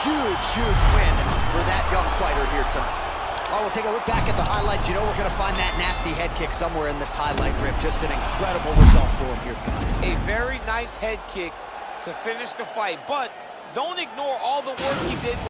huge win for that young fighter here tonight. All right, we'll take a look back at the highlights. You know we're going to find that nasty head kick somewhere in this highlight rip. Just an incredible result for him here tonight. A very nice head kick to finish the fight, but don't ignore all the work he did.